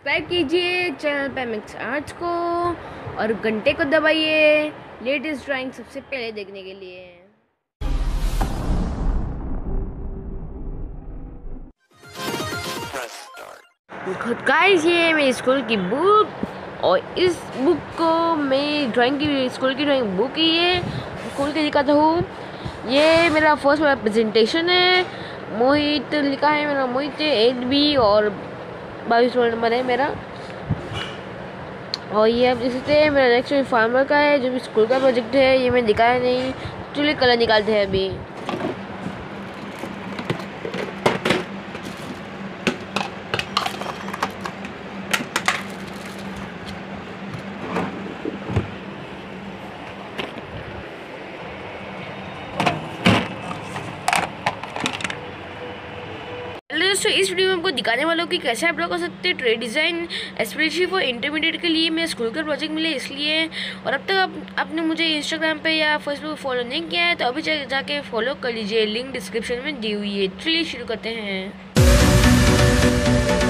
Subscribe कीजिए channel पे mix arts को और घंटे को दबाइए लेटेस्ट ड्राइंग सबसे पहले देखने के लिए। गाइस, ये मेरी स्कूल की बुक और इस बुक को मैं स्कूल की ड्राइंग बुक ही है खोल के दिखाता हूँ। ये मेरा फर्स्ट वाला प्रेजेंटेशन है। मोहित लिखा है, मेरा मोहित है 8B और 22 रोल नंबर है मेरा। और ये आप देख सकते हैं मेरा नेक्स्ट फार्मर का है जो भी स्कूल का प्रोजेक्ट है। ये मैं दिखाया नहीं, चलिए कलर निकालते हैं अभी। दोस्तों, इस वीडियो में आपको दिखाने वाला हूँ कि कैसे आप लोग कर सकते हैं trade design, specially for intermediate के लिए। मेरा स्कूल का प्रोजेक्ट मिले इसलिए। और अब तक आपने मुझे इंस्टाग्राम पे या फेसबुक पे फॉलो नहीं किया है तो अभी जाके फॉलो कर लीजिए, लिंक डिस्क्रिप्शन में दी हुई है। चलिए शुरू करते हैं।